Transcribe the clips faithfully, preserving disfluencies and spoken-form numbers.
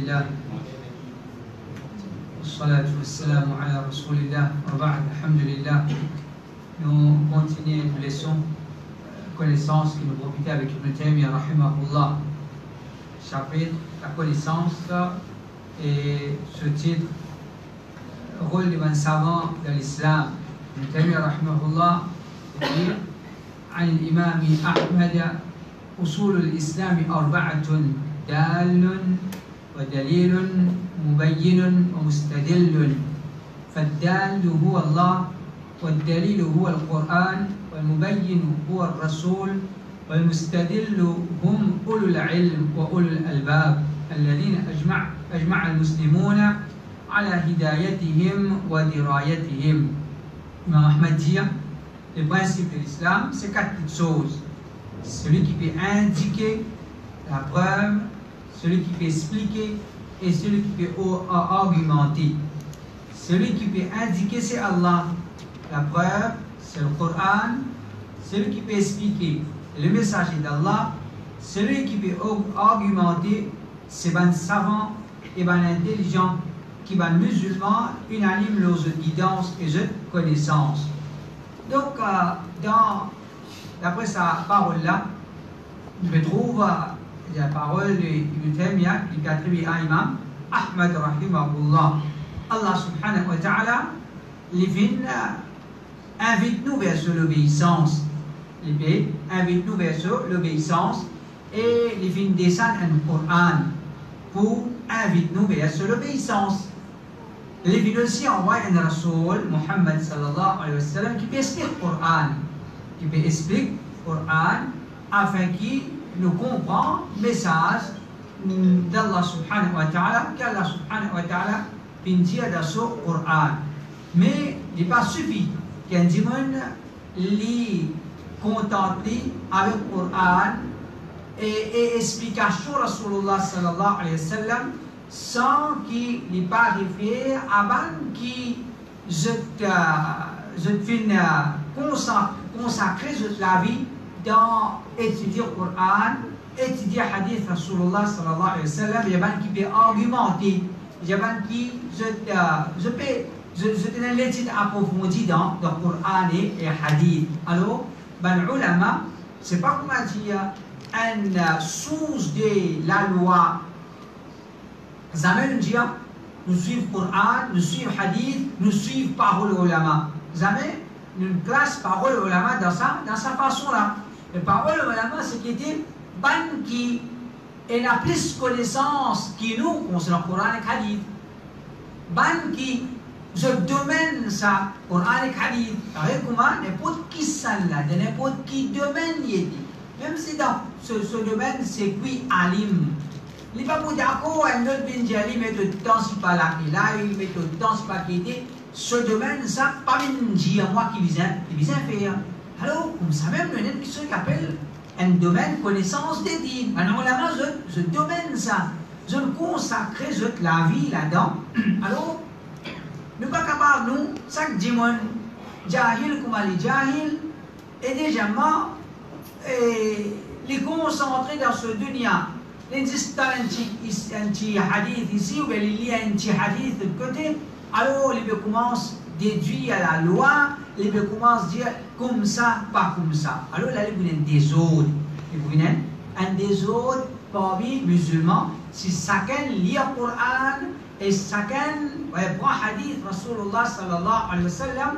لله والصلاة والسلام على رسول الله وبعد الحمد لله. Nous continuons une leçon connaissance qui nous profitait avec Ibn Taymiyyah rahimahullah. Chapitre la connaissance et ce titre rôle d'un savant de l'islam. Ibn Taymiyyah rahimahullah dit عن الإمام أحمد أصول الإسلام أربعة دال ودليل مبين ومستدل. فالدال هو الله والدليل هو القرآن والمبين هو الرسول والمستدل هم أولو العلم وأولو الألباب الذين أجمع أجمع المسلمون على هدايتهم ودرايتهم. Imam Ahmad dit le principe de l'islam, c'est quatre petites choses. Celui qui peut indiquer la preuve, celui qui peut expliquer et celui qui peut argumenter. Celui qui peut indiquer, c'est Allah. La preuve, c'est le Coran. Celui qui peut expliquer le message d'Allah. Celui qui peut argumenter, c'est un savant et un intelligent qui va musulman unanime leurs guidance et de connaissance. Donc, euh, dans, d'après sa parole-là, je trouve euh, la parole d'Ibn Taymiyyah qui est attribuée à Imam Ahmad rahimahullah. Allah subhanahu wa ta'ala invite-nous vers l'obéissance. Il invite-nous vers l'obéissance et il vient descendre un Coran pour invite-nous vers l'obéissance. Il vient aussi envoyer un Rasoul, Muhammad sallallahu alayhi wa sallam, qui peut expliquer le Coran, qui peut expliquer le Coran afin qu'il nous comprenne le message d'Allah subhanahu wa ta'ala, qu'Allah subhanahu wa ta'ala vient dire dans ce Coran. Mais il n'est pas suffit qu'un dimanche lui contenter avec le Coran et, et explication Rasulullah sallallahu alayhi wa sallam sans qu'il n'ait pas arrivé avant qu'il je te consacrer la vie dans étudier le Coran, étudier le hadith Rasulullah sallallahu alayhi wa sallam, il y a qui peut argumenter, il y a qui je je peux je je tenais l'étude approfondie dans le Coran et le hadith. Alors, ben ulama, c'est pas comment dire une source de la loi. Jamais nous disons, nous suivons le Coran, nous suivons le hadith, nous suivons la parole ulama. Jamais nous classe parole ulama dans sa, dans sa façon-là. La parole ulama, c'est qui était ban qui a plus de connaissances que nous concernant le Coran et le hadith. Ban qui je domaine ça, Coran et le hadith. Avec comment n'importe qui ça là, de n'importe qui domaine y est. Même si dans ce, ce domaine, c'est qui alim. Il n'est pas pour d'accord, un autre binjali met le temps si pas là, et là, il met le temps si pas qui était. Ce domaine, ça, pas une dire moi qui vient, qui vient faire. Alors, comme ça même, il y a une question qui appelle un domaine connaissance des dîmes. Alors, là-bas, je, je domaine ça. Je me consacre la vie là-dedans. Alors, nous pas capables, nous, chaque dimanche, jahil comme les jahil, et déjà, et les concentrer dans ce dunya. Les distant un petit hadith ici, ou bien il y a un petit hadith de côté, alors les commencent à déduire à la loi, les commencent à dire comme ça, pas comme ça. Alors là, ils viennent des autres. Ils viennent un des autres parmi les musulmans. Si chacun lit le Coran et chacun prend hadith Rasulullah sallallahu alayhi wa sallam,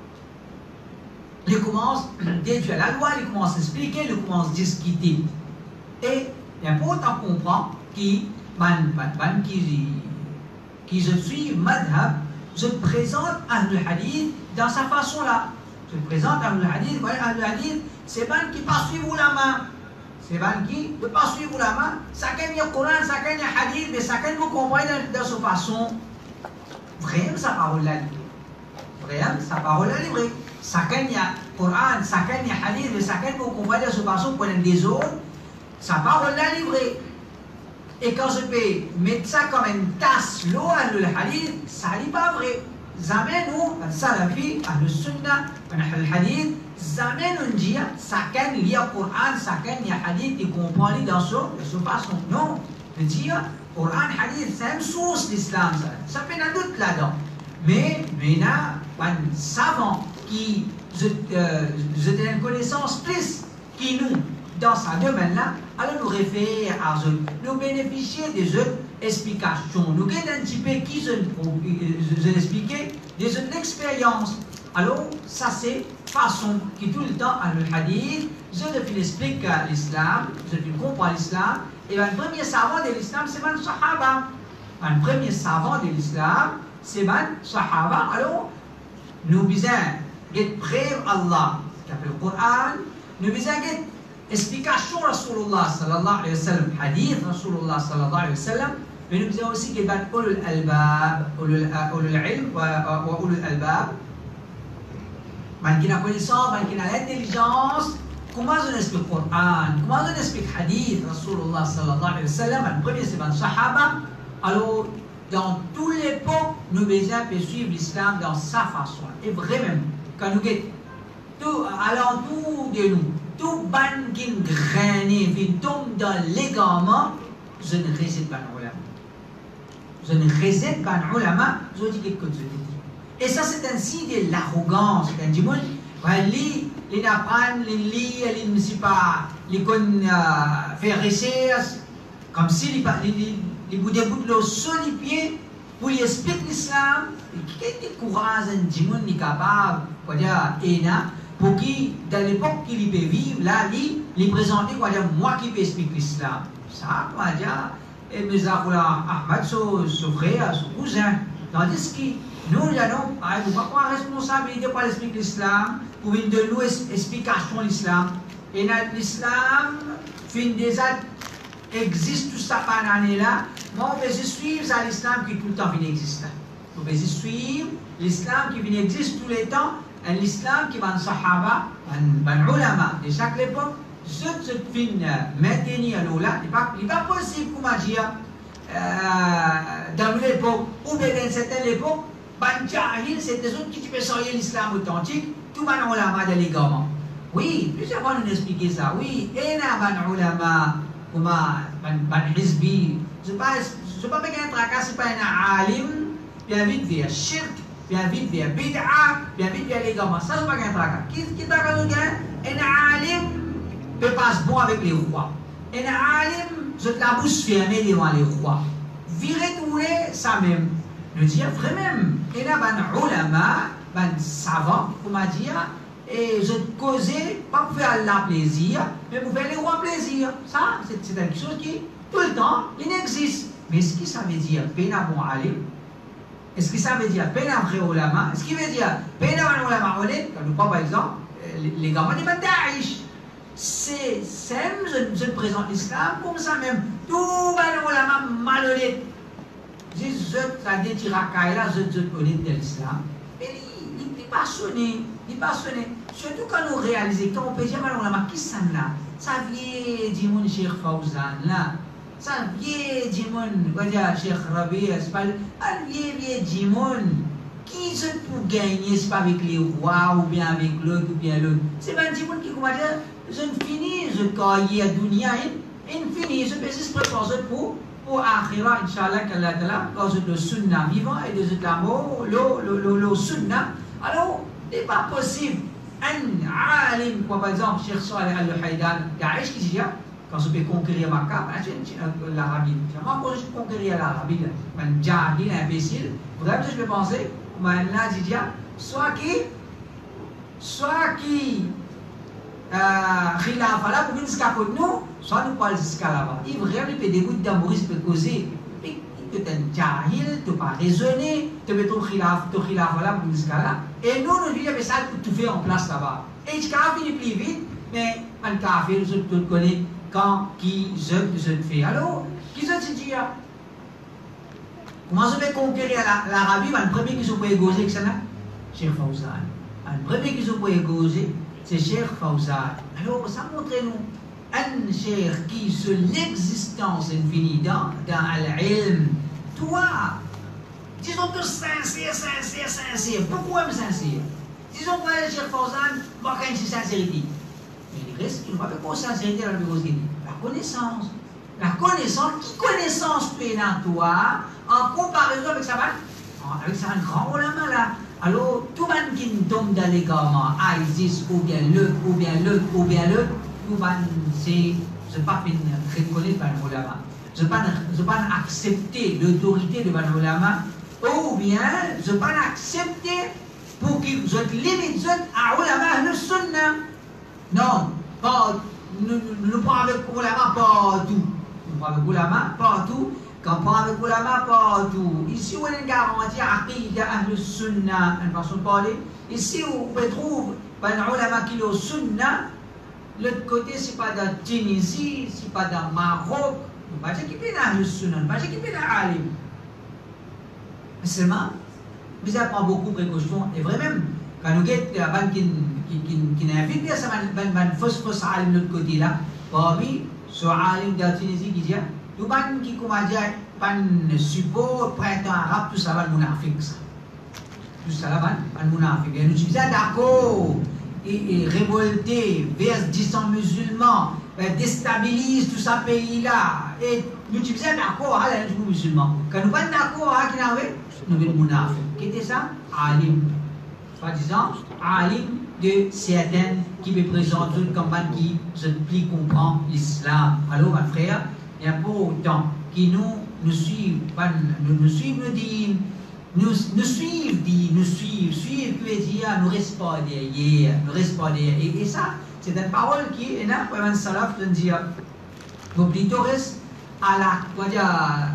ils commencent à déduire la loi, ils commencent à expliquer, ils commencent à discuter. Et il est important de comprendre qui, qui, qui je suis madhab, je présente Ahlul Hadith dans sa façon-là. Je présente Ahlul Hadith, vous voyez, Ahlul Hadith, c'est ban qui ne pas suivre la main. C'est ban qui ne pas suivre la main. Chacun a le Coran, chacun a le Hadith, mais chacun vous comprend dans sa façon. Vraiment, sa parole-là livrée. Vraiment, sa parole-là livrée. Chacun a le Coran, chacun a le Hadith, mais chacun vous comprend dans sa façon pour les autres. Sa parole l'a livrée. Et quand je peux mettre ça comme une tasse, l'eau, le hadith, ça n'est pas vrai. Jamais nous, Salafi, le Sunnah, le hadith, jamais nous dit, chacun lit le Coran, chacun lit le hadith, il comprend dans sa façon. Non, de dire, Coran, hadith, c'est la même source l'islam, ça. Ça fait un doute là-dedans. Mais, il y a un savant qui je, euh, je donne une connaissance plus qui nous, dans ce domaine-là, alors nous référer à eux, nous bénéficier des autres explications. Nous avons un petit peu qui je, je, je l'expliquais, des autres expériences. Alors, ça c'est façon qui tout le temps, à le hadith, je devais expliquer l'islam, je devais comprendre l'islam, et ben, le premier savant de l'islam, c'est le Sahaba. Ben, le premier savant de l'islam, c'est le Sahaba. Alors, nous besoin de preuve Allah, qui appelle le Coran, nous besoin de explication Rasulullah sallallahu alayhi wa sallam, hadith Rasulullah sallallahu alayhi wa sallam, mais nous besoin aussi de ulul albab, ulul ilm wa ulul albab. Man qui a connaissance, man qui a l'intelligence, comment on explique le Coran, comment on explique le hadith Rasulullah sallallahu alayhi wa sallam, le premier c'est le Sahaba. Alors, dans toute l'époque, nous devons suivre l'islam dans sa façon. Et vraiment, quand nous sommes tout alentour de nous, tout ban qui graine, qui tombe dans l'égarement, je ne réside pas dans l'ulama. Je ne réside pas dans l'ulama, je dis quelque chose. Et ça, c'est un signe de l'arrogance. C'est un dimanche, les les n'apprennent, les lits, les ne sais pas, les qu'on fait recherche, comme si les les bouts de bout de l'eau sur les pieds pour y expliquer l'islam. Quel est le courage un dimanche n'est capable, quoi dire, Ena, pour qui, dans l'époque qu'il peut vivre, là, lui, lui présenter, quoi dire, moi qui peux expliquer l'islam. Ça, quoi dire, et mes Ahmad, son frère, son cousin, tandis que nous, nous n'avons pas la responsabilité pour expliquer l'islam, pour une de nous explication l'islam. Et l'islam, fin des actes, existe tout ça par l'année là, mais on peut suivre ça l'islam qui tout le temps vient exister. On peut suivre l'islam qui vient exister tous les temps, et l'islam qui va en sahaba, en ulama, de chaque époque, ce qui vient maintenir là, il n'est pas possible, comment dire, dans l'époque, ou bien dans certaines époques, ban jahil, c'est des autres qui peuvent sortir l'islam authentique, tout ban ulama de l'égarement. Oui, plusieurs fois nous expliquer ça. Oui, et là, ban ulama, comment, ban hizbi, je ne sais pas bien un tracas, c'est pas un alim, bien vite vers shirk, bien vite vers bid'a, bien vite vers l'égarement. Ça, c'est pas un tracas. Qui est tracas nous gagne? Un alim peut pas se bon avec les rois. Un alim, je la bouche fermée devant les rois. Virer tourner, ça même. Nous dire vraiment, et là, ban ulama, ban savant, comment dire, et je causais, pas pour faire la plaisir, mais pour faire les rois plaisir. Ça, c'est quelque chose qui, tout le temps, il existe. Mais est-ce que ça veut dire pena bon alim? Est-ce que ça veut dire pena vrai ulama? Est-ce qu'il veut dire pena ban ulama honnête? Comme nous prend par exemple, les gamins de Daesh. C'est simple, je, je présente l'islam comme ça même. Tout ban ulama malhonnête. Je ça dit tirakaï là, je te connais de l'islam. Mais il est passionné, il est passionné. Surtout quand nous réalisons, quand on peut dire, malheureusement, qui ça là? Ça vient du monde Cheikh Fawzan là. Ça vient du monde, quoi dire, Cheikh Rabi, c'est pas. Ça vient du monde. Qui se peut gagner, c'est pas avec les rois ou bien avec l'autre ou bien l'autre. C'est pas du monde qui, comment dire, je ne finis, je caille à Dunia, il finit, je peux juste préparer pour. Pour Akhira, Inch'Allah, qu'Allah Ta'ala, cause le sunna vivant et de l'amour, le, le, le sunna. Alors, il n'est pas possible. Un alim, par exemple, Cheikh Saleh Al-Haydan, Daesh qui dit, quand on peut conquérir Makkah, l'Arabie. Comment on peut conquérir l'Arabie? Un jahil, un imbécile. Vraiment, je vais penser, là, dit, soit qui, soit qui, khilafa là, pour venir jusqu'à nous, soit nous parlons jusqu'à là-bas. Il vraiment peut dégoûter d'amour, il peut causer. Il peut être un jahil, il ne peut pas raisonner, il peut être ton khilafa là, pour venir jusqu'à là. Et nous, nous disons, mais ça, tout fait en place là-bas. Et il finit plus vite, mais un café, je te connais quand, qui, je, je te fais. Alors, qui se dit, comment je vais conquérir l'Arabie? Le premier qui se peut égauger, c'est là, Cheikh Fawzan. Le premier qui se peut égauger, c'est Cheikh Fawzan. Alors, ça montre nous un cheikh qui, sur l'existence infinie dans, dans l'ilm, toi, disons que sincère, sincère, sincère. Pourquoi me sincère? Disons que le Cheikh Fawzan va gagner une sincérité. Mais il reste, il ne va pas de sincérité dans le bureau. La connaissance. La connaissance, qui connaissance tu as toi en comparaison avec ça, avec ça un grand ulama là. Alors, tout le monde qui tombe dans l'égarement, ISIS ou bien l'autre, ou bien l'autre, ou bien l'autre, tout le monde, c'est, je ne pas reconnaître le ulama. Je ne pas, je pas accepter l'autorité de le ulama, ou bien je ne pas accepter pour qu'ils limitent à ulama le sunna. Non, pas, nous ne parlons avec ulama partout. Nous parlons avec ulama partout. Quand on parle avec ulama partout, ici où on est garanti aqidah ahl sunnah, une façon de parler, ici où on trouve un ulama qui est au sunnah, l'autre côté c'est pas dans Tunisie, c'est pas dans Maroc, on va dire qu'il est ahl sunnah, on va dire qu'il est alim. Mais seulement, mais ça prend beaucoup de précautions, et vrai même, quand nous avons qui invite à ça, un fausse fausse alim de l'autre côté là, parmi ce alim de Tunisie qui dit, tout le monde qui commence à support, printemps arabe, tout ça va le mounafik. Tout ça va le mounafik. Et nous sommes d'accord et, et révoltés vers dix musulmans, déstabilisent tout ce pays-là. Et nous sommes d'accord avec les musulmans. Quand nous sommes d'accord avec les musulmans, nous sommes mounafik. Qu'est-ce que ça? Alim. Soi-disant, alim de certains qui me présentent une campagne qui se plie comprend l'islam. Alors, mon frère, il y a pour autant qui nous, nous suivent, nous, nous suivent, nous disent, nous, nous suivent, dit, nous suivent, suivent, qui veut dire, nous restons derrière, nous restons derrière. Et, et ça, c'est une parole qui est là, pour un salaf, de dire, vous plutôt reste à la, quoi dire,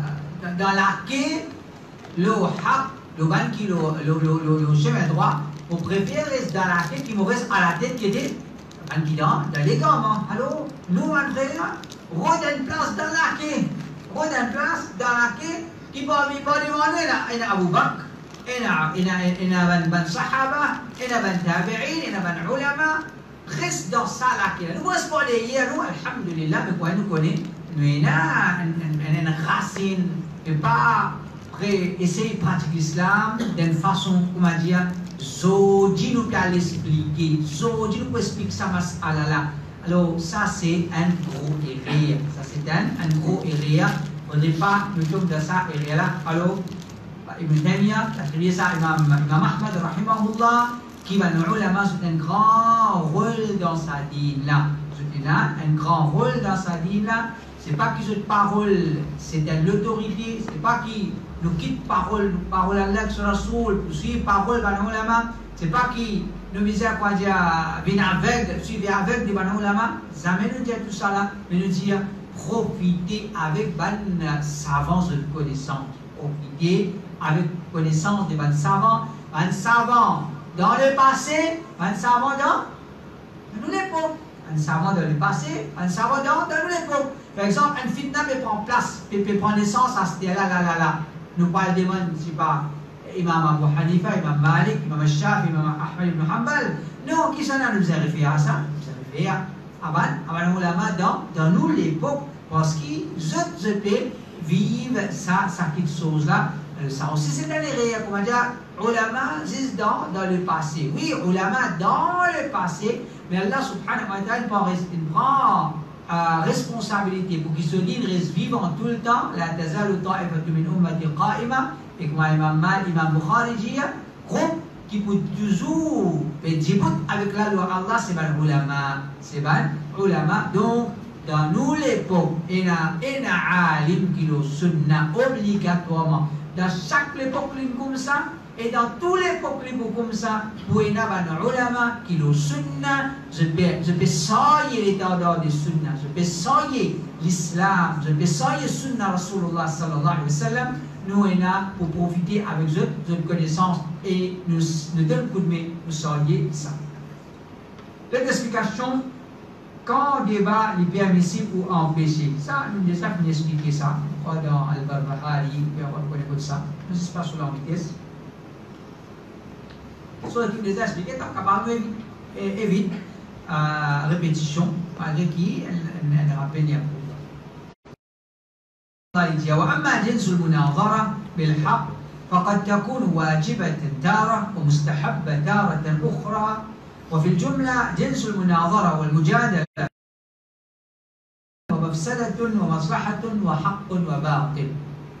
dans laquelle le haq, le ban qui, le, le, le, le chemin droit, on préfère rester dans laquelle qui me reste à la tête qui était, un guidant, dans les gamins. Alors, nous, mon frère, Rôde une place dans la quai, rôde une place dans la quai qui va me demander il y a Abu Bakr, il y a il y a ben Sahaba, il y a ben Tabi'in, il y a ben Ulama, reste dans ça la quai. Nous restons pas derrière nous, alhamdulillah, mais quoi nous connaissons, nous avons une racine, et pas après essayer de pratiquer l'islam d'une façon, comment dire, so dit nous qu'à l'expliquer, so dit nous peut expliquer ça mas'ala là. Alors, ça, c'est un gros erreur. Ça, c'est un, un gros erreur. On n'est pas le top de ça, erreur-là. Alors, Ibn Taymiyyah, attribué ça à Imam, Imam Ahmad, rahimahullah, qui va nous ulama, c'est un grand rôle dans sa dîne-là. C'est un grand rôle dans sa dîne-là. C'est pas que cette parole, c'est l'autorité. C'est pas qui nous quitte parole, parole Allah sur Rasoul, pour suivre parole dans l'ulama. C'est pas qui nous disons quoi dire, venir avec, suivre avec des bons ulama, jamais nous dire tout ça là, mais nous dire profiter avec bonnes savants de connaissance, profiter avec connaissance des bons savants, bons savants dans le passé, bons savants dans, dans l'époque, bons savants dans le passé, bons savants dans, dans l'époque. Par exemple, un fitna peut prendre place, peut, peut prendre naissance à ce là là là là. Nous parlons des gens, je ne sais pas. Imam Abu Hanifa, Imam Malik, Imam Shafi, Imam Ahmad ibn Hanbal. Non, qui s'en a nous arrivé à ça? Nous arrivé à avant, avant ulama dans, dans nous l'époque, parce qu'ils vivent ça, ça quelque chose là. Ça aussi c'est un erreur, comment dire, ulama juste dans, dans le passé. Oui, ulama dans le passé, mais Allah subhanahu wa ta'ala prend euh, responsabilité pour qu'ils se disent vivant tout le temps. La tazalu ta'ifatu min ummati qa'ima. Et comme Imam Mal, Imam Bukhari dit, groupe qui peut toujours faire avec la loi Allah, c'est ban ulama. C'est ban ulama. Donc, dans nous l'époque, il y a un alim qui le sunna obligatoirement. Dans chaque époque, comme ça, et dans toutes les époques comme ça, pour y avoir un ulama qui le sunna, je peux, je peux sailler les tendances du sunna, je peux sailler l'islam, je peux sailler sunna Rasulullah sallallahu alayhi wa sallam. Nous sommes là pour profiter avec eux de notre connaissance et nous, nous donner un coup de main pour savoir ça. L'autre explication, quand débat est permissible ou empêché, ça, nous avons déjà expliqué ça. Dans Al-Barbahari, on connaît ça. Ne sais pas sur la vitesse. Sur le truc déjà expliqué, donc capable évite euh, répétition, malgré qui elle rappelle bien. وأما جنس المناظرة بالحق فقد تكون واجبة تارة ومستحبة تارة أخرى وفي الجملة جنس المناظرة والمجادلة mafsadatun wa maslahatun wa haqqun wa batil.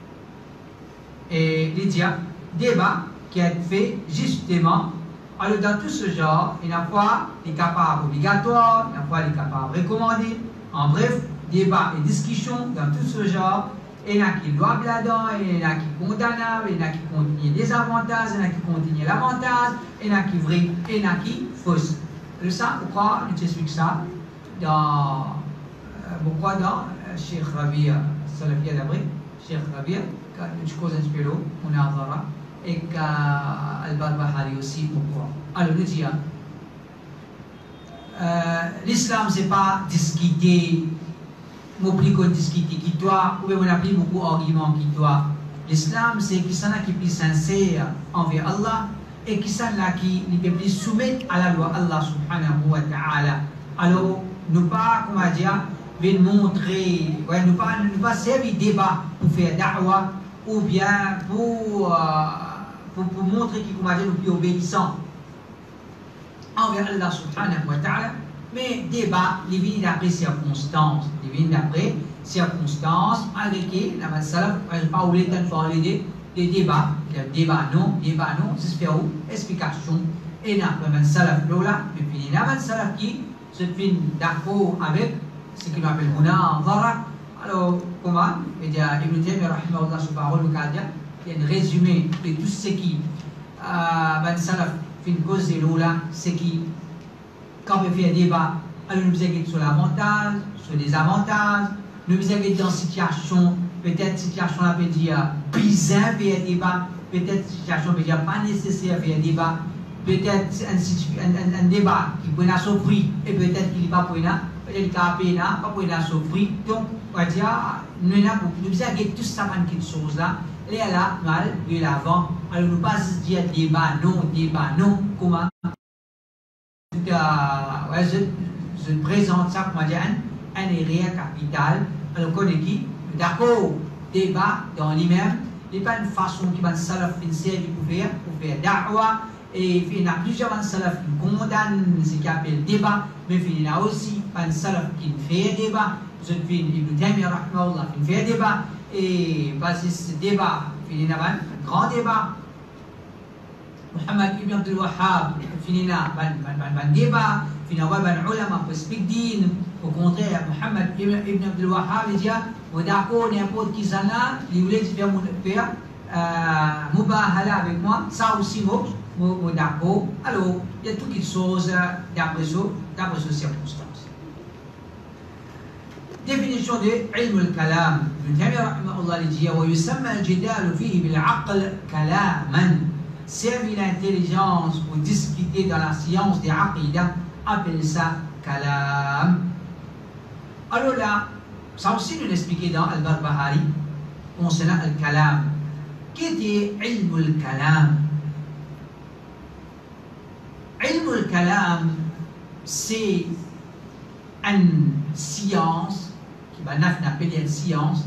Et il y a débat qui est fait justement. Alors dans tout ce genre, il y a fois les capables obligatoires, il y a fois les capables recommandés. En bref, débat et discussion dans tout ce genre. Il y en a qui doivent là-dedans, il y en a qui condamnables, il y en a qui contiennent des avantages, il y en a qui contiennent l'avantage, il y en a qui vrai, il y en a qui fausse. Et ça, pourquoi je t'explique ça dans, pourquoi dans Cheikh Rabia, Salafia d'Abré, Cheikh Rabia, je cause un peu l'eau, on a un et qu'Al-Barbahari aussi, pourquoi? Alors, le dire, euh, l'islam, c'est pas discuter. Mon plus qu'on discute qui toi, ou bien on a pris beaucoup d'arguments qui toi. L'islam, c'est qui s'en a qui est plus sincère envers Allah et qui s'en a qui est plus soumis à la loi Allah subhanahu wa ta'ala. Alors, nous pas, comment dire, venir montrer, ouais, nous pas, nous pas servir débat pour faire da'wah ou bien pour, euh, pour, pour montrer qui, comment dire, nous plus obéissants envers Allah subhanahu wa ta'ala. Mais débat, il vient d'après circonstances. Il vient d'après circonstances, avec qui, la salaf, je ne vais pas oublier de parler des, des débats. Débat non, débat non, c'est où, explication. Et là, la salaf, là, et puis la salaf qui se fait d'accord avec ce qu'on appelle munazara. Alors, comment? Il y a Ibn Taymiyyah, rahimahullah, sur parole, il y a un résumé de tout ce qui, la salaf, fait une cause de là, c'est qui. Quand on fait un débat, alors nous avons sur l'avantage, sur les avantages, nous avons dans une situation, peut-être situation là peut dire bizarre faire un débat, peut-être situation peut dire pas nécessaire faire un débat, peut-être un, un, un débat qui peut être souffrir et peut-être qu'il n'est pas pour là, peut-être qu'il n'est pas pour là souffrir. Donc, on va dire, nous avons tout ça, quelque chose là, et là, nous allons l'avant, alors nous pas dire débat non, débat non, comment? Euh, ouais, je, je présente ça comme un, un area capital. Alors, qu'on est qui? D'accord, débat dans lui-même. Il n'y a pas une façon qui va se faire pour faire, pour faire da'wah. Et il y a plusieurs salaf qui condamnent ce qu'on appelle débat, mais il y a aussi un salaf qui fait débat. Je fais Ibn Taymiyyah, rahimahullah, qui fait débat. Et parce que ce débat, il y a un grand débat. Muhammad ibn Abdul Wahhab, finina ban débat, finina ban ulama pour expliquer din. Au contraire, Muhammad ibn Abdul Wahhab il dit, vous d'accord n'importe qui s'en a, il voulait faire faire mubahala avec moi, ça aussi moi, moi d'accord. Alors, il y a toutes les choses d'après ça, d'après ces circonstances. Définition de ilm al-kalam. Ibn Taymiyyah rahimahullah il dit, ويسمى الجدال فيه بالعقل كلاما. Servir l'intelligence pour discuter dans la science des aqidah, appelle ça kalam. Alors là, ça aussi nous l'expliquait dans Al-Barbahari concernant al-kalam. Qu'est-ce que ilm al-kalam? Ilm al-kalam, c'est une science, qui va appeler une science,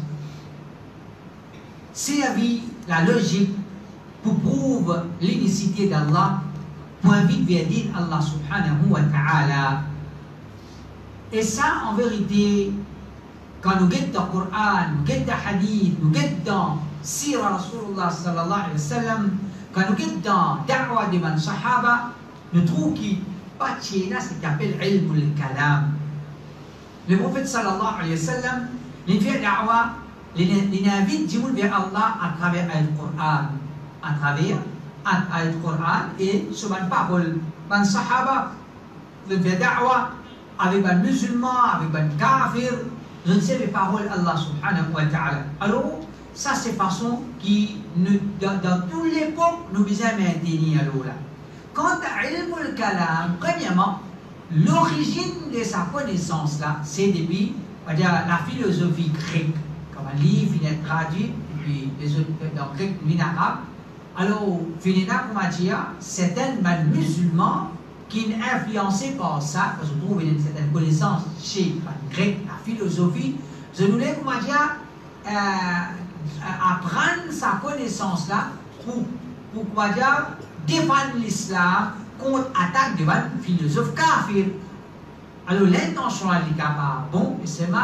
servir la logique pour prouver l'unicité d'Allah, pour inviter vers dire Allah subhanahu wa ta'ala. Et ça, en vérité, quand nous guettons dans le Coran, nous guettons dans le hadith, nous guettons dans Sira Rasulullah sallallahu alayhi wa sallam, quand nous guettons dans Da'wa de man Sahaba, nous trouvons qu'il n'y a pas de chose ce qu'on appelle ilm al-kalam. Le prophète sallallahu alayhi wa sallam, il fait Da'wa, il invite vers Allah à travers le Coran. À travers le Coran et sur une parole. Les Sahaba, ils font da'wa avec les musulmans, avec les kafirs, je ne sais les paroles d'Allah subhanahu wa ta'ala. Alors, ça c'est façon qui, nous, dans, dans toute l'époque, nous besoin de maintenir. Quant à ilm al-kalam, premièrement, l'origine de sa connaissance là, c'est depuis la philosophie grecque. Comme un livre, il est traduit, et puis les autres, dans le grec, l'inaраbe. Alors, Finina Koumatia, certains musulmans qui sont influencés par ça, parce qu'on trouve une certaine connaissance chez les Grecs, la philosophie, je nous laisse Koumatia euh, apprendre sa connaissance-là pour, pour Koumatia défendre l'islam contre l'attaque de philosophe kafir. Alors, l'intention est pas bon, et c'est ma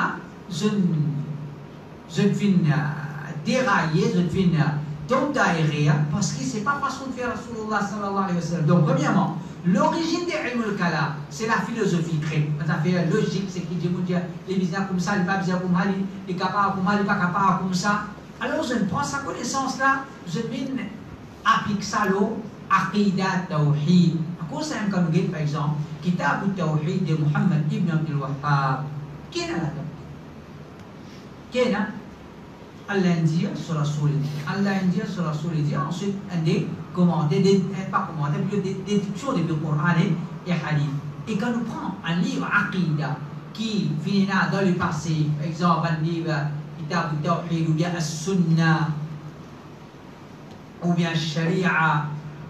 je ne fais dérailler, je ne fais tomber derrière, parce que ce n'est pas façon de faire Rasulullah sallallahu alayhi wa sallam. Donc, premièrement, l'origine des ilm al-kalam, c'est la philosophie grecque. Ça fait logique, c'est qui dit, les bizarres comme ça, les pas bizarres comme ça, les capables comme ça, les pas capables comme ça. Alors, je prends sa connaissance-là, je viens appliquer ça l'eau, aqidat tawhid. À cause d'un cas, par exemple, Kitab al-Tawhid de Muhammad ibn Abdul Wahhab. Qui est là? Qui est là? Allah dit sur la solidité. Allah dit sur la solidité. Ensuite, on dit commenter, pas commenter, plutôt des déductions du Coran et Hadith. Et quand on prend un livre Aqidah qui finit dans le passé, par exemple, un livre Kitab al-Tawhid ou bien As-Sunnah ou bien Sharia,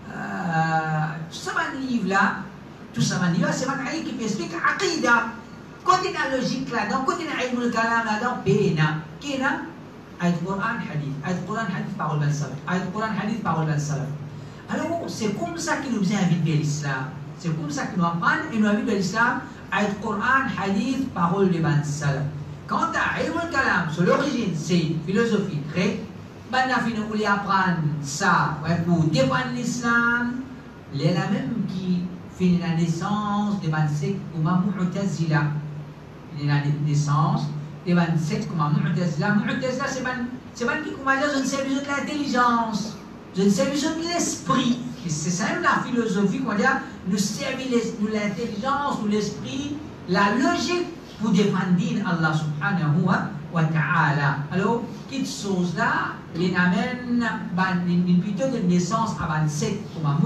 tout ça, un livre-là, tout ça, un livre, c'est un livre qui explique Aqidah. Quand il y a la logique là-dedans, quand il y a le kalam là-dedans, béna. Qui est là? Ayat Quran, Hadith. Ayat Quran, Hadith, parole d'un salaf. Ayat Quran, Hadith, parole d'un salaf. Alors, c'est comme ça qu'il nous invite vers l'islam. C'est comme ça qu'il nous apprend et nous invite vers l'islam. Ayat Quran, Hadith, parole d'un salaf. Quant à ilm al-kalam, sur l'origine, c'est philosophie grecque. Ben, la fin, on lui apprend ça pour défendre l'islam. C'est la même qui fait la naissance des vingt-sept comme Mu'tazila. La naissance des vingt-sept comme Mu'tazila. Mu'tazila, c'est pas qui comment dire, je ne sais plus de l'intelligence, je ne sais plus de l'esprit. C'est ça même la philosophie, comment dire, nous servir l'intelligence ou l'esprit, la logique pour défendre Allah subhanahu wa ta'ala. Alors, cette chose-là, les amène plutôt de naissance à vingt-sept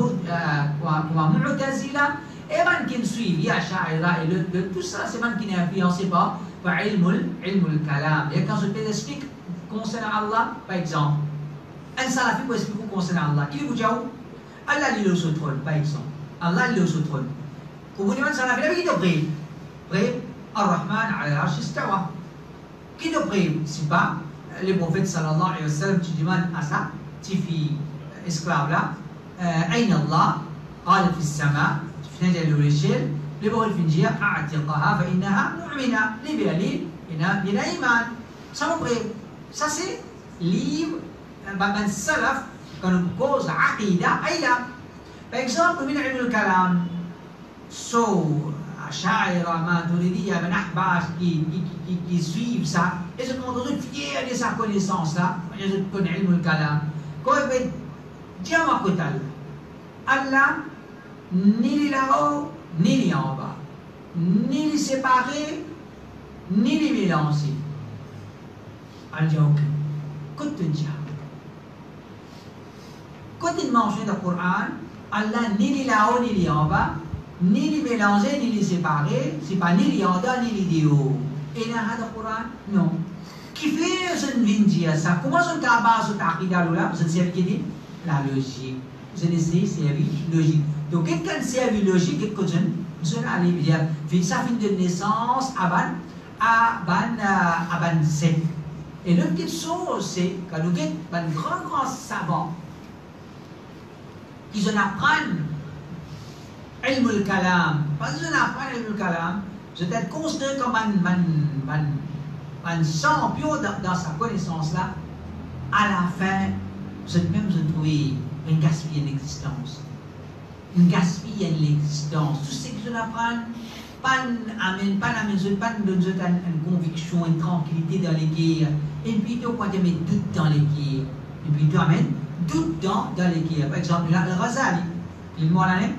comme Mu'tazila. Et man qui suit, Ash'ari et le, tout ça, c'est man qui n'est influencé par, par ilm al-kalam. Et quand je t'explique concernant Allah, par exemple, un salafi peut expliquer concernant Allah. Qui vous dit Allah il est au trône, par exemple. Allah il est au trône. Pour vous dire un salafi, il est prêt. Prêt, Ar-Rahman ala l'arsh istawa. Qui est prêt? C'est pas le prophète sallallahu alayhi wa sallam, tu demandes à ça, tu fais esclave là, Aïn Allah, قال في السماء. نجد الرجال لبغوا الفنجية أعتقها فإنها مؤمنة لبالي إنها من إيمان. Ça ça c'est livre من السلف كانوا بكوز عقيدة أيضا. Par exemple من علم الكلام so أشاعرة ماتريدية من أحباش qui qui qui suivent ça et se montrent fiers de sa connaissance là. Ils connaissent علم الكلام. Quand ils veulent dire ma côté Allah ni les là-haut, ni les en bas, ni les séparer, ni les mélanger. Elle dit ok. Quand tu dis, quand tu mentionnes le Coran, Allah ni les là-haut, ni les en bas, ni les mélanger, ni les séparer, c'est pas ni les en bas, ni les haut. Et là, le Coran, non. Qui fait ce que je dire ça? Comment je ne sais pas ce que là? Je ne sais pas qui dit la logique. Je ne sais pas logique. Donc, quelqu'un servi logique, quelqu'un je ne allais dire, ça fin de naissance avant, avant sept. Et l'autre chose, c'est que nous avons un grand, grand savant qui apprend ilm al-kalam. Parce que je apprends ilm al-kalam, je vais être considéré comme un, un, un champion dans, dans sa connaissance-là. À la fin, je même je trouve une gaspille d'existence. Une gaspille de l'existence. Tout ce que je apprends, pas amène, pas amène, pas donne une conviction, une tranquillité dans les guerres. Et puis, quand tu mets doute dans les guerres, et puis tu amènes doute dans, dans les guerres. Par exemple, le Ghazali, il est mort l'année.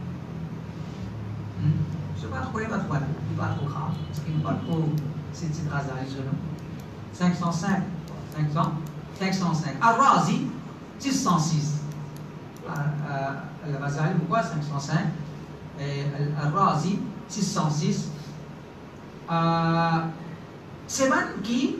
Je ne sais pas trop, il n'est pas trop, il n'est pas trop grave. Parce qu'il n'est pas trop, c'est le Ghazali, ce nom. cinq cent cinq, cinq cents, cinq cent cinq. Al-Razi, six cent six. Al-Ghazali, pourquoi cinq cent cinq? Et Al-Razi, six cent six. Euh, c'est man qui,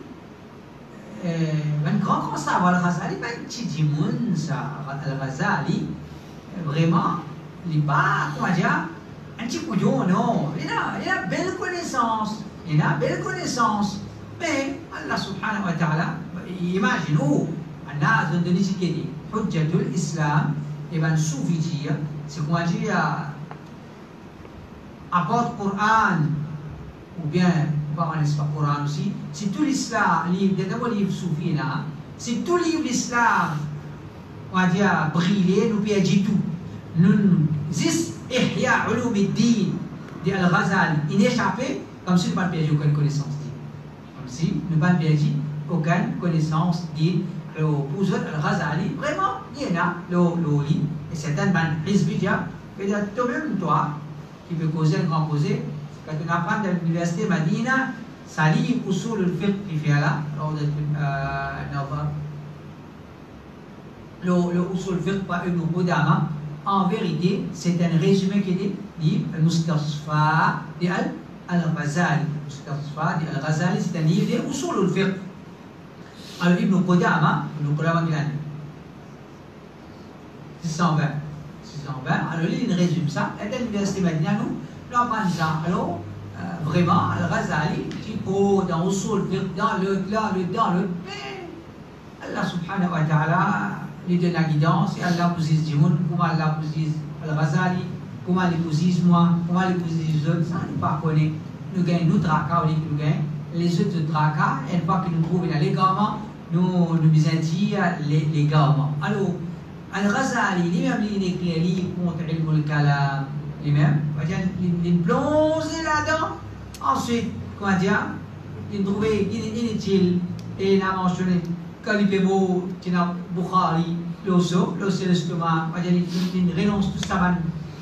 un grand grand savoir, Al-Ghazali, pas un petit dimoun, ça. Al-Ghazali, vraiment, il n'est pas, comment dire, un petit couillon, non. Il a, il a belle connaissance. Il a belle connaissance. Mais, Allah subhanahu wa ta'ala, imaginez-vous, Allah a donné ce qu'il dit. Hujjatul Islam, et bien, soufis, c'est comment dire, apporte Coran, ou bien pas l'islam Coran aussi, c'est tout l'islam, livre, d'abord livre soufi là, c'est tout livre l'islam, on va dire briller, nous pouvons dire tout. Nous, zis ihya ulum ad-din de Al-Ghazali, inéchappé, comme si nous n'avons pas perdu aucune connaissance d'In. Comme si nous n'avons pas perdu aucune connaissance d'In. Alors, pour eux, Al-Ghazali, vraiment, il y en a, le lit, et certaines bandes hizbiyya, et toi-même, toi, qui veut causer le grand causé, quand on apprend à l'université Madina, ça lit usul al-fiqh qui fait là, le usul al-fiqh par Ibn Qudama, en vérité, c'est un résumé qui dit livre Al-Mustasfa de Al-Ghazali. Mustasfa de Al-Ghazali, c'est un livre de usul al-fiqh. Alors Ibn Qudama, Ibn Qudama dit six cent vingt. six cent vingt, alors il résume ça, et à l'université Madina, nous, nous apprenons ça. Alors, euh, vraiment, Al-Ghazali, il faut dans usul al-fiqh, dans le, dans le, dans le, mais Allah subhanahu wa ta'ala, lui donne la guidance, et Allah vous dit comment Allah vous dit Al-Ghazali, comment il vous dit moi, comment il vous dit les autres, ça nous pas connaît. Nous gagnons nous tracas, nous gagnons les autres tracas, et une fois que nous trouvons dans l'égarement, nous nous disons les l'égarement. Alors, Al-Ghazali, lui-même, il écrit un livre contre Ilm al-Kalam, lui-même, il plonge là-dedans. Ensuite, comment dire, il trouvait inutile, et il a mentionné Kalipemo, Tina Bukhari, l'osso, l'osso, l'estomac, il renonce tout ça,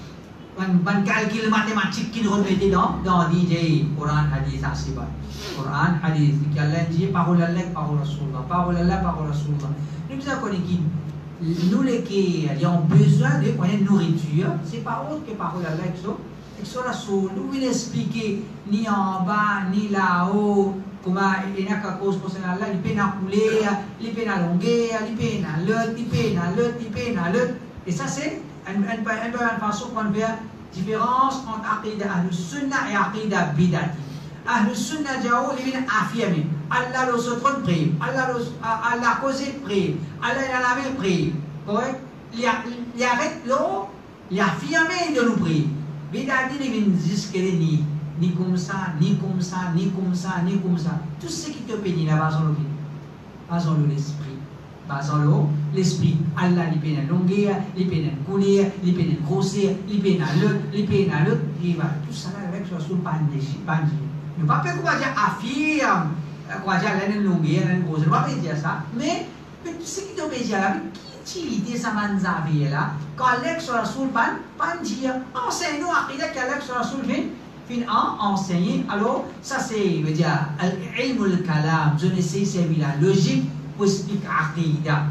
un calcul mathématique qu'il remettait dans, dans D J, Coran, Hadith, c'est pas. Coran, Hadith, qui a dit parole Allah, parole Rasulullah, parole Allah, parole Rasulullah. Nous nous avons dit nous les qui ont besoin de nourriture, c'est pas autre que parole Allah, et que Rasul, nous voulons expliquer ni en bas, ni là-haut. Comment il y a quelque chose pour cela, il peut couler, il peut allonger, il peut l'autre, il peut l'autre, il peut l'autre. Et ça, c'est une façon qu'on fait différence entre Aqida Ahl-Sunnah et Aqida Bid'ati. Ahl-Sunnah, il vient affirmer Allah le sotron prie, Allah causé prie, Allah a la main prie. Correct? Il arrête l'eau, il affirme de nous prier. Bid'ati, il vient jusqu'à ni. Ni comme ça, ni comme ça, ni comme ça, ni comme ça. Tout ce qui te pénit là, basant le basant l'esprit. Basant l'esprit. Allah, il pénit longueur, il pénit couler, il pénit grossir, il pénit l'autre, il pénit l'autre. Et voilà, tout ça là avec sur le bandage. Ne pas dire affirme, quoi dire la longueur, la grosseur. Ne pas dire ça. Mais tout ce qui te pénit là, qui utilité ça manzavie là, quand Alex sur le ban, pas dire, enseigne-nous à qu'il y a qu'Alex sur le ban. Fin en enseigner, alors ça c'est, veut dire, Ilm al-Kalam, je ne sais servir la logique pour expliquer Aqida.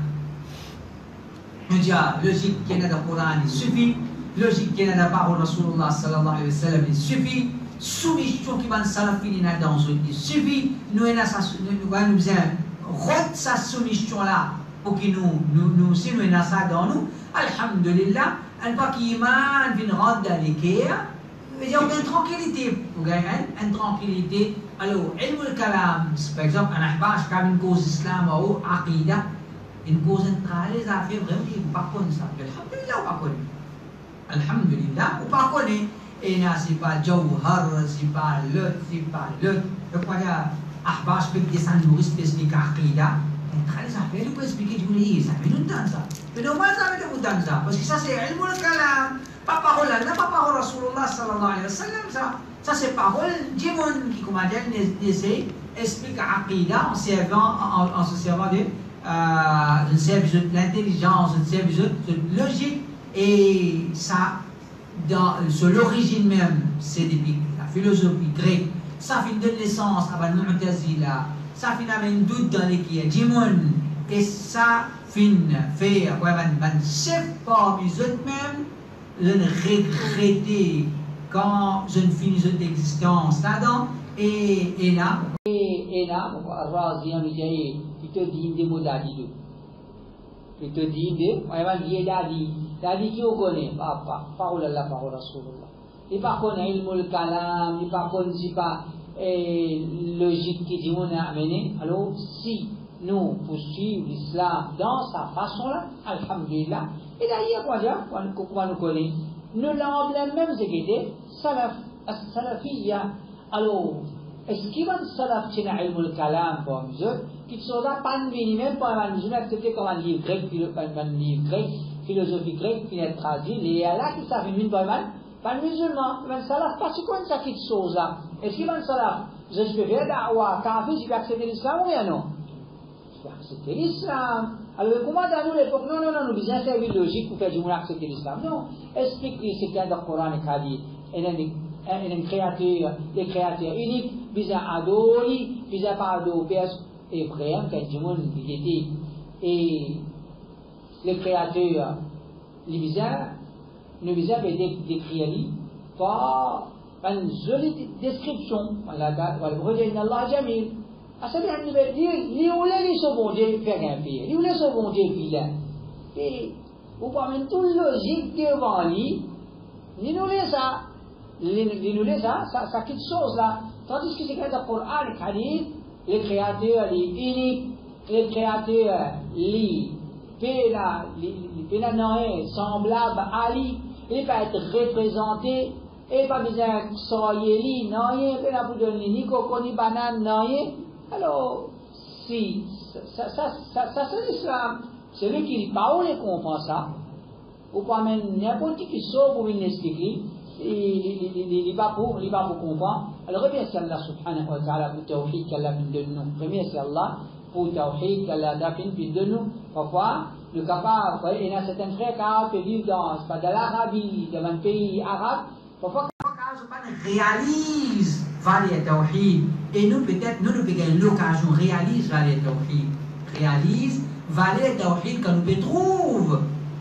Je veux dire, logique qui est dans le Coran, il suffit, logique qui est dans la parole de Rasulullah sallallahu alayhi wa sallam, il suffit, soumission qui va s'alafiner dans ce il suffit, nous avons besoin de sa soumission là, pour que nous, nous, si nous avons ça dans nous, alhamdulillah, un pas qui iman vient rendre dans l'équerre. Il y a une tranquillité, vous voyez, une tranquillité. Alors, Ilm al-Kalam, par exemple, un ahbash qui a une cause islam ou aqida, une cause entre les affaires, vraiment, il ne pas connaître ça. Alhamdulillah, ou pas connaître. Alhamdulillah, ou pas connaître. Et là, c'est pas Jawhar, c'est pas l'autre, c'est pas l'autre. Donc, il y a ahbash qui descend nous expliquer aqida. Entre les affaires, il peut expliquer, tu dis, ça fait longtemps ça. Mais normal, ça fait longtemps ça. Parce que ça, c'est Ilm al-Kalam. Pas parole Allah, pas parole Rasulullah sallallahu alayhi wa sallam, ça, ça c'est parole du monde qui, comment dire, essaie, explique Aqida en servant, en, en se servant de, euh, de l'intelligence, de service de logique, et ça, dans, sur l'origine même, c'est depuis la philosophie grecque, ça fait de naissance à la Mu'tazila, ça fait un doute dans l'équipe du monde, et ça fait faire, ouais, un chef parmi eux mêmes. Je ne regrettais quand je ne finis l'existence là-dedans, et, et là, et, et là, il te dit des mots d'Adi. Il te dit des mots d'Adi. D'Adi qui on connaît, pas parole Allah, parole Rasulullah. Il ne connaît pas le kalam, il ne connaît pas la logique qui dit on a amené. Alors, si nous poursuivons l'islam dans sa façon-là, alhamdulillah. Et d'ailleurs, quoi dire, quoi nous connaît, nous l'emblème même, c'est qu'il était salaf, salafiyya. Alors, Est-ce qu'il va se faire un ilm al-kalam pour nous qui sont là pas même pour un musulman accepté comme un livre grec, un livre grec, philosophie grecque qui est traduit, et là qui savent une pas mal, pas un musulman, mais ça là pas si quoi ça qui chose là. Est-ce qu'il va se faire je peux faire da'wa kafir, je peux accepter l'islam ou bien non? Je peux accepter l'islam. Alors comment dans nous l'époque non non non nous besoin servir logique pour faire du monde accepter l'islam. Non, explique-lui ce qu'il y a dans le Coran et hadith. Et un créateur, des créateurs uniques, visant à Doli, visant par Adopers et Ibrahim, qui est du monde qui était, et les créateurs, les visant, nous visant à décrire par une jolie description. Voilà, voilà, rejoignez Allah Jamil. À ce moment-là, il y a les sauvons-dieu faire un pays, il y a les sauvons-dieu filer. Et, vous parlez tout logique devant lui, il nous laisse ça. Il nous laisse ça, ça, ça quelque chose là. Tandis que c'est que dans le Coran, le hadith, les créateurs, les uniques, les créateurs, les pénas, les pénas semblables à lui, il peut être représenté, et pas besoin de soyer, non, il peut pas donner ni coco, ni banane, non. Alors, si, ça, ça, ça, ça c'est l'islam. Celui qui parle et comprend ça, ou pas même n'importe qui sort pour venir expliquer, il n'est pas pour, il n'est pas pour comprendre. Alors remercie Allah subhanahu wa ta'ala pour le tawhid qu'Allah vient de nous. Remercie Allah pour le tawhid qu'Allah vient de nous. Parfois, le capable, il y a certains frères qui peuvent vivre dans, dans l'Arabie, dans un pays arabe. Parfois, on réalise le tawhid. Et nous, peut-être, nous, nous avons l'occasion de réaliser le tawhid. Réalise le tawhid quand nous trouvons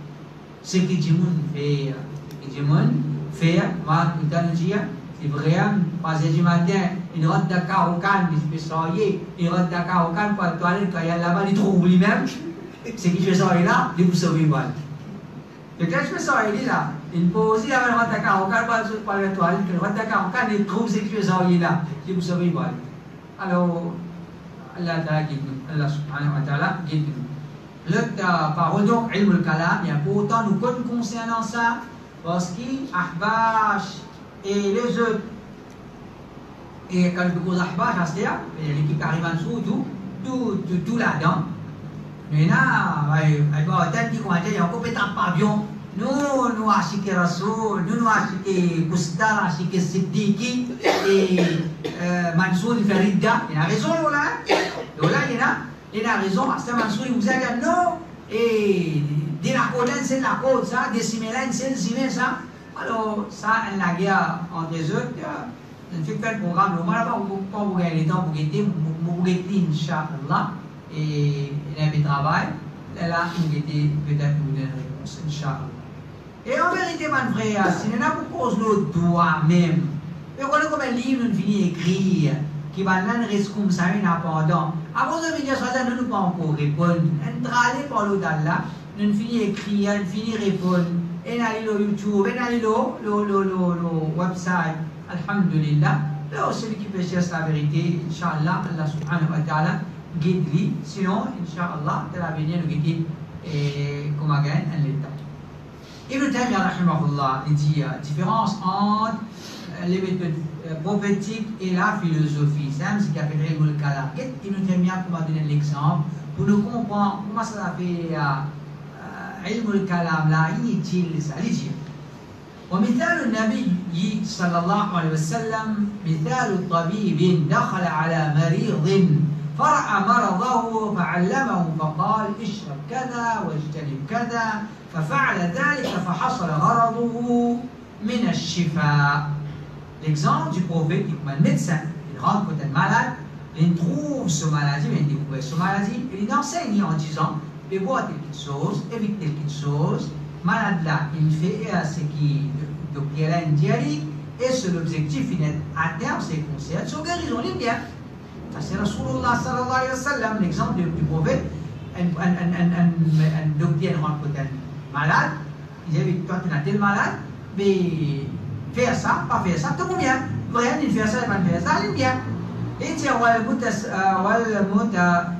ce que Dieu fait. Dieu fait, moi, tout à l'heure, c'est vrai, parce que du matin, il rentre d'accord au canne, il se fait soyer, il rentre d'accord au canne pour la toilette, quand il y a là-bas, il trouve lui-même, ce qui fait soyer là, il vous sauve une balle. Et quand je fais soyer là, il pose, il rentre d'accord au canne pour la toilette, il rentre d'accord au canne, il trouve ce qui fait soyer là, il vous sauve une balle. Alors, Allah Ta'ala guide nous, Allah Subhanahu wa Ta'ala guide nous. L'autre parole donc, ilm al-kalam, il y a pourtant nous connaissons concernant ça, parce qu'il Ahbash et les autres, et quand je pose Ahbash, c'est-à-dire l'équipe arrive en dessous, tout, tout, tout, tout là-dedans. Mais là, il va attendre qu'il y a un compétent pavillon. Nous, nous achiquons Rasoul, nous, nous achiquons Koustar, achiquons Siddiqui, et Mansour, il fait Ridda. Il a raison, là. Là, il a, il a raison. C'est Mansour, il vous a dit non. Et des Nakoden, c'est la côte, ça, des Simélènes, c'est le Simé, ça. Alors, ça, la guerre entre les autres, je ne fais pas le programme, mais moi, quand vous gagnez le temps pour guetter, vous guettez, Inch'Allah, et il y a un travail, là, vous guettez, peut-être vous donner une réponse, Inch'Allah. Et en vérité, mon frère, si nous avons cause le droit même, mais voilà comme un livre, nous finit écrire, qui va nous rester comme ça, une abondant. Avant de venir sur ça, nous ne pouvons pas encore répondre. On travaille par l'autre là, nous finissons écrire, nous finissons répondre. Et nous allons sur YouTube, et nous allons sur le website, alhamdulillah. Là, celui qui peut chercher la vérité, Inch'Allah, Allah subhanahu wa ta'ala, guide-lui. Sinon, Inch'Allah, de l'avenir, nous guide comme un gain, un l'état. Ibn Taymiyyah, rahimahullah, il dit la différence entre les méthodes prophétiques et la philosophie. C'est ce qu'il appelle le kalam. Ibn Taymiyyah m'a donné l'exemple pour nous comprendre comment ça fait ilm al-kalam là, inutile, ça. Il dit ومثال النبي صلى الله عليه وسلم مثال طبيب دخل على مريض فرأى مرضه فعلمه فقال اشرب كذا واجتنب كذا ففعل ذلك فحصل غرضه من الشفاء. L'exemple du prophète, un médecin, il rentre quand un malade, il trouve ce maladie, il découvre ce maladie, et il enseigne en disant, mais bois telle chose, évite telle chose, malade là, il fait ce qui docteur indique, et c'est l'objectif, il est à terme, c'est concerne son guérison, il est bien. Ça c'est Rasulullah sallallahu alayhi wa sallam, l'exemple du, du prophète, un, un, un, un, un, un docteur rentre quand un malade, il dit, toi tu es tel malade, mais faire ça, pas faire ça, tout va bien. Rien, il fait ça, il va faire ça, il est bien. Et tiens,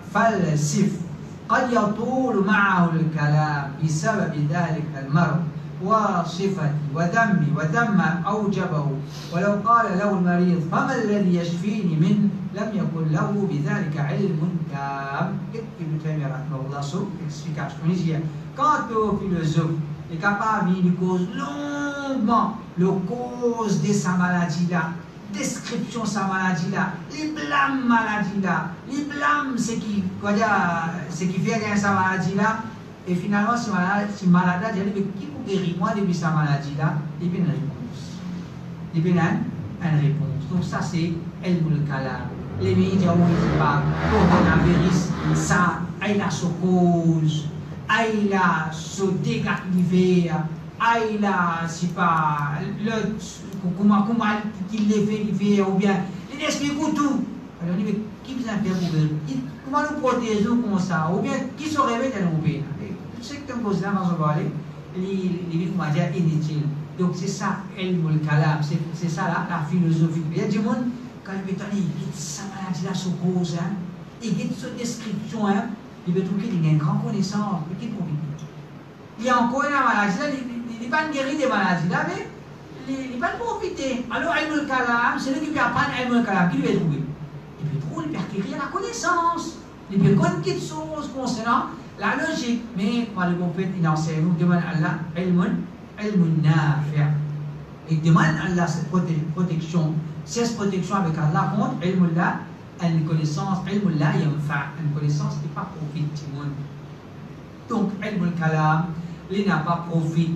والمتفلسف قد يطول معه الكلام بسبب ذلك المرض وصفتي ودمي ودم أوجبه ولو قال له المريض فما الذي يشفيني منه لم يكن له بذلك علم تام. Ibn Taymiyyah rahimahullah sur explication. On dit quand le philosophe est capable de cause longuement le cause de sa maladie là, description de sa maladie là, les blâmes maladie là, les blâmes ce qui quoi dire ce qui fait gagner sa maladie là. Et finalement, si malade, si malade, j'ai dit, mais qui peut guérir moi depuis sa maladie là? Il y a une réponse. Il y a une réponse. Donc ça, c'est Ilmul Kalam. Les médias où ils parlent, coronavirus, ça, il a sa cause, il a ce dégât d'hiver, il a, c'est pas, le, comment, comment il les fait l'hiver, ou bien, il explique tout. Alors, on dit, mais qui vous a fait pour guérir? Comment nous protéger comme ça? Ou bien, qui se réveille dans nos pays? C'est que cause là, on va aller, les livres vont dire inutile. Donc c'est ça, Ilmul Kalam, c'est ça la, la philosophie. Il y a du monde, quand il veut dire, il sa maladie là se pose, hein, il y a cette description, hein, il veut trouver qu'il y a une grande connaissance, il peut profiter. Il y a encore une maladie là, il n'est pas guéri des maladies là, mais il n'est pas profiter. Alors Ilmul Kalam, c'est lui qui peut apprendre Ilmul Kalam, qui lui va trouver? Il peut trouver, il peut acquérir la connaissance, il peut connaître quelque chose concernant la logique, mais quand le prophète il enseigne, nous demande à Allah ilmun, ilmun nafi'. Il demande à Allah cette protection, cette protection avec Allah contre ilmun la, une connaissance, ilmun la yanfa', une connaissance qui n'est pas profite. Donc ilmun kalam, il n'a pas profite,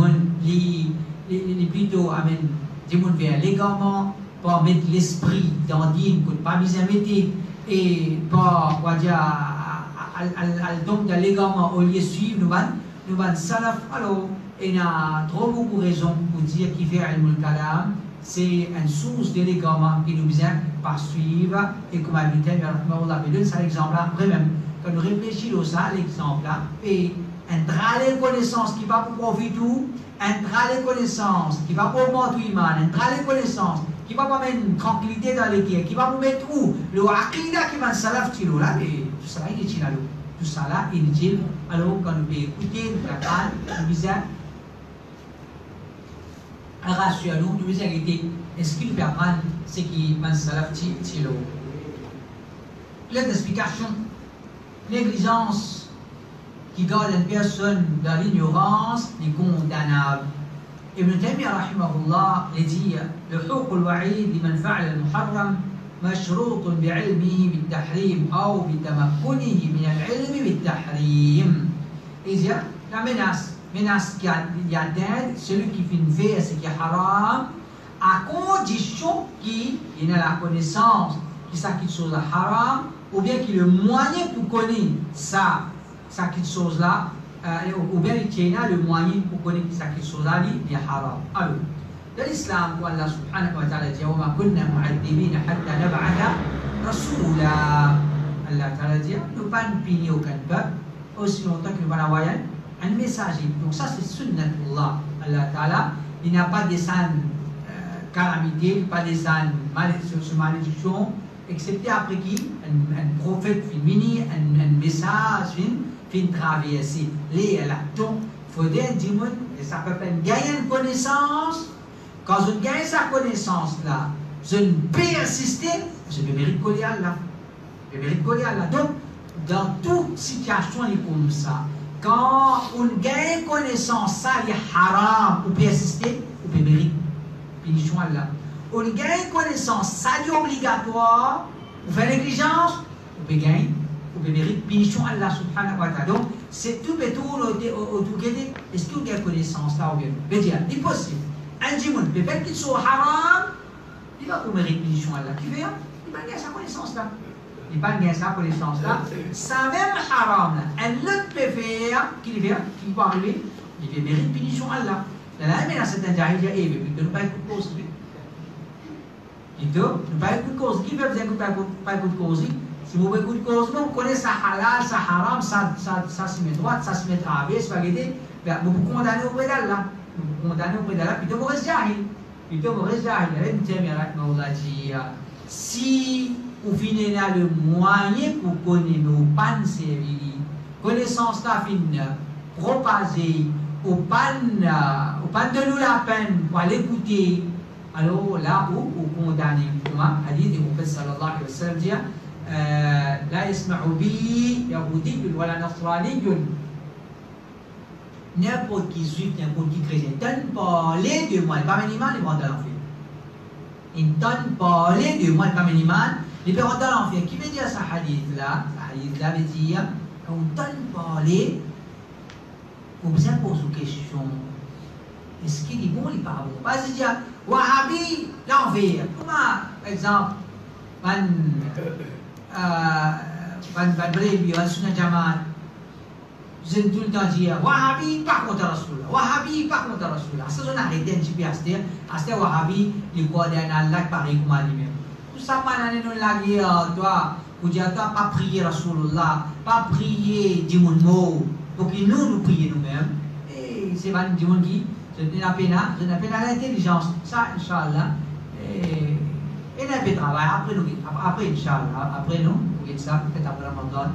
il plutôt amène vers l'égarement, pour mettre l'esprit dans l'île, pour ne pas mis à mettre, et pour, on va dire, donc dans l'égarement au lieu de suivre nous van nous van salaf. Alors il y a trop beaucoup de raisons pour dire qu'il fait Ilmul Kalam, c'est une source de l'égarement qui nous besoin pas suivre. Et comme Ibn Taymiyyah rahimahullah donne ça l'exemple là, après même quand nous réfléchissons à l'exemple là, et un drap de connaissances qui va pour profiter tout, un drap de connaissances qui va pour augmenter l'iman, un drap de connaissances qui va pas mettre une tranquillité dans les guerres, qui va vous mettre où le aqidah qui va salaf tilo là, et tout ça là il est utile. Tout ça là il est utile. Alors quand nous écoutons la Coran, nous disons rassurez-nous, nous disons est-ce qu'il peut apprendre ce qui va salaf tilo? L'explication, négligence qui garde une personne dans l'ignorance est condamnable. Ibn Taymiyyah rahimahullah dit le حقوق الوعيد لمن فعل المحرم مشروط بعلمه بالتحريم أو بتمكنه من العلم بالتحريم. Il dit la menace, menace qui atteint celui qui fait faire ce qui est haram, à condition qu'il ait la connaissance de ça qui chose là haram, ou bien qu'il ait le moyen pour connaître ça, ça qui chose là. Euh, ou bien il tient le moyen pour connaître ça qui sont là, il y a haram. Alors, dans l'islam, Allah subhanahu wa ta'ala dit وَمَا كُنَّا مُعَذِّبِينَ حَتَّى نَبْعَثَ رَسُولًا. Allah ta'ala dit nous ne pas nous punir aucun peuple aussi longtemps que nous allons envoyer un messager. Donc ça c'est sunnatullah. Allah ta'ala, il n'a pas de sannes euh, calamités, pas de sannes malédictions, excepté après qui un, un prophète finit un, un message fin traverser les lactons. Il faut dire et ça peut faire gagner une connaissance. Quand je gagne sa connaissance là, je ne peux assister, je me mérite coller à Allah. Je mérite coller à Allah. Donc, dans toute situation il est comme ça. Quand on gagne connaissance, ça il est haram, on peut assister, on peut mériter punition à Allah. On gagne connaissance, ça il est obligatoire, on fait négligence, on peut gagner. Ou mérite punition à Allah subhanahu wa ta'ala. Donc, c'est tout le tour autour de est-ce qu'il y a connaissance là ou bien? Je veux dire, il est possible. Un djimoun, peut-être qu'il soit haram, il va pour mérite punition à Allah. Qui veut? Il va gagner sa connaissance là. Il va gagner sa connaissance là. Ça même haram là. Un autre peut faire, qu'il veut, qu'il va arriver, il va mérite punition à Allah. Là, mais là, c'est un jahiliya, et il ne peut pas écouter cause. Il ne peut pas écouter cause. Qui veut pas écouter cause? Si vous écoutez cause, vous connaissez ça halal, ça haram, ça, ça, ça se met droite, ça se met travers, ça va aider, vous vous condamnez auprès d'Allah. Vous vous condamnez auprès d'Allah, puis vous restez jahil. Puis vous restez jahil. Ibn Taymiyyah dit si vous finissez là le moyen pour connaître nos pannes serviles, connaissance la fin propagée, au pan, euh, au pan de nous la peine pour aller écouter, alors là où on condamne, comme hadith du prophète sallallahu alayhi wa sallam dit, la yasma'u bi yahoudi wa la nasrani, n'importe qui juif, n'importe qui chrétien, donne parler de moi, pas minimal, ils vont dans l'enfer. Ils donnent parler de moi, pas minimal, ils vont dans l'enfer. Qui veut dire ce hadith là? Ce hadith là veut dire qu'on donne parler, on vous pose une question. Est-ce qu'il est bon ou pas bon? Pas se dire, Wahhabi, l'enfer. Comment, par exemple, van, van, van Brevi, van Sunnah Jamaat, je tout le temps dire, Wahhabi, pas contre Rasulullah. Wahhabi, pas contre Rasulullah. Ça, on a arrêté un petit peu à se dire, à se dire, Wahhabi, il croit d'un Allah pareil comme lui-même. Tout ça, pas nous la guerre, toi, vous dites, toi, pas prier Rasulullah, pas prier du mot, pour que nous, nous prions nous-mêmes. Et c'est pas du monde qui, je n'appelle pas l'intelligence. Ça, Inch'Allah, et il y a un peu de travail. Après, nous, après, Inch'Allah, après nous, vous voyez ça, peut-être après Ramadan.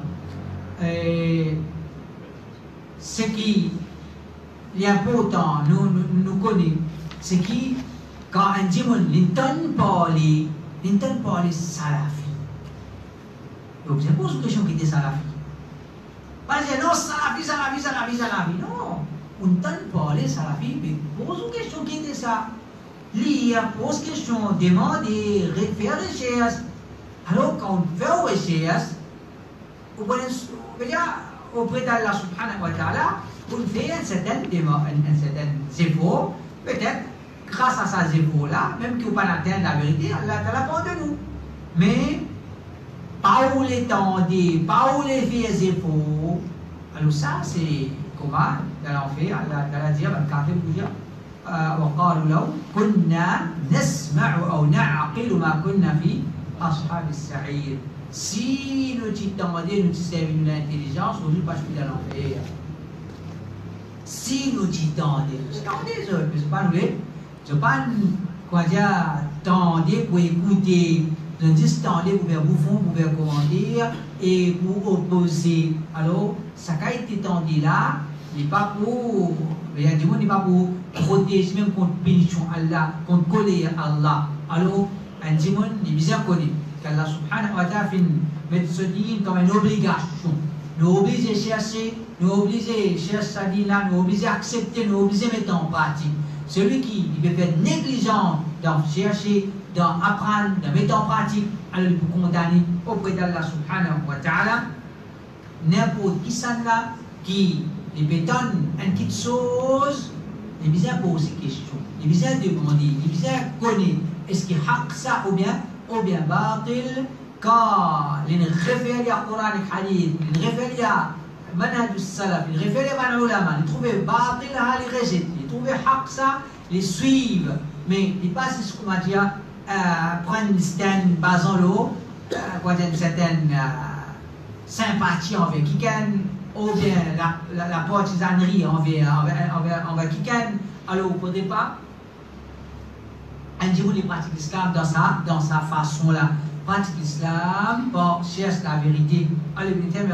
Ce qui est important, nous, nous, nous connaissons, c'est qui, quand un dimanche, l'intone parler, l'intone parler salafi. Donc, je pose une question qui était salafi. Pas dire non, salafi, salafi, salafi, salafi. Non, on ne parler salafi, mais pose une question qui était ça. Lire, pose question, demander, faire recherche. Alors, quand on fait une recherche, on peut dire, auprès d'Allah subhanahu wa ta'ala, on fait un certain zéro, peut-être, grâce à ce zéro-là, même qu'on ne peut pas atteindre la vérité, Allah ta'ala parle de nous. Mais, pas où les tendre, pas où les faire zéro, alors ça, c'est comment, dans l'enfer, Allah ta'ala dit, ben, quand il dit, وقالوا لو كنا نسمع أو نعقل ما كنا في أصحاب السعير. Si nous t'entendons, nous servons l'intelligence, on ne peut pas jouer dans l'enfer. Si nous t'entendons, c'est pas des autres, c'est pas nous, c'est pas quoi dire, tendez pour écouter, nous disons tendez pour faire bouffon, pour faire commenter et pour opposer. Alors, ça qui a été tendu là, il n'est pas pour, il y a du monde, il n'est pas pour protéger même contre punition Allah, contre colère Allah. Alors, un démon, il est bien connu. qu'Allah subhanahu wa ta'ala met ce dîne comme une obligation. Nous oblige à chercher, nous oblige à chercher sa dîne là, nous oblige à accepter, nous oblige à mettre en pratique. Celui qui peut faire négligent d'en chercher, d'en apprendre, de mettre en pratique, alors il peut condamner auprès d'Allah subhanahu wa ta'ala n'importe qui ça là qui lui donne une petite chose, il a besoin de poser des questions, il a besoin de demander, il a besoin de connaître est-ce qu'il y a ça ou bien ou bien batil quand il réfère à Coran et Hadith, il réfère à manhaj al-salaf, il réfère à l'ulama, il trouve batil à les rejeter, il trouve haq ça, les suivre, mais il passe ce qu'on va dire prendre une stand basant l'eau, une certaine sympathie envers quelqu'un, ou bien la, la, la partisanerie envers, envers, envers, envers quelqu'un, alors au départ, un jour il pratique l'islam dans sa, dans sa façon-là. Pratique l'islam pour chercher la vérité. Alors,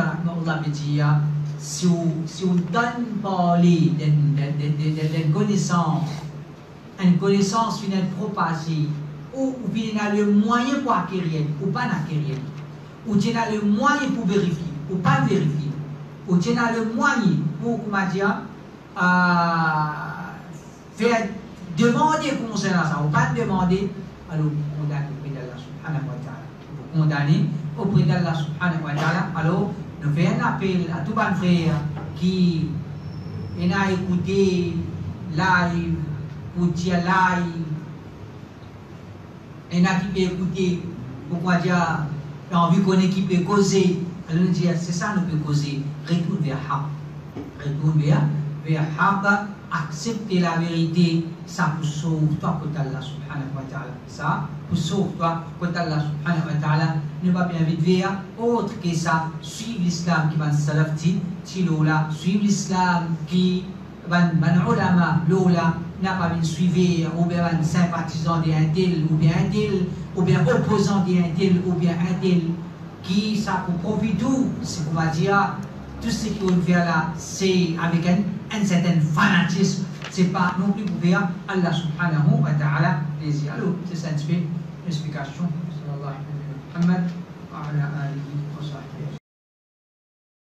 si on, si on donne parler d'une connaissance, une connaissance finit propagée, ou il a le moyen pour acquérir, ou pas acquérir, ou il a le moyen pour vérifier, ou pas vérifier, ou il a le moyen pour, comment dire, euh, faire demander concernant ça, ou pas demander, alors vous condamnez auprès d'Allah subhanahu wa ta'ala. Vous condamnez auprès d'Allah subhanahu wa ta'ala. Alors, nous faisons un appel à tous les frères qui ont écouté live, pour dire live, et qui peut écouter, pourquoi dire, envie qu'on qui peut causer. Alors nous disons, c'est ça nous peut causer. Retourne vers Haq. Retourne vers, vers Haq. Accepter la vérité, ça pour sauver toi côté Allah subhanahu wa ta'ala. Ça pour sauver toi côté Allah subhanahu wa ta'ala. Ne pas bien vite vers autre que ça. Suivre l'islam qui va salaf ti, ti lola. Suivre l'islam qui va ban ulama lola. N'a pas bien suivre ou bien un sympathisant d'un tel ou bien un tel ou bien opposant d'un tel ou bien un tel qui ça pour profiter, c'est qu'on va dire tout ce qu'on fait là, c'est avec un, un certain fanatisme. C'est pas non plus pour faire Allah subhanahu wa ta'ala plaisir. Alors, c'est ça une explication. Sallallahu alayhi wa sallam. Muhammad wa ala alihi.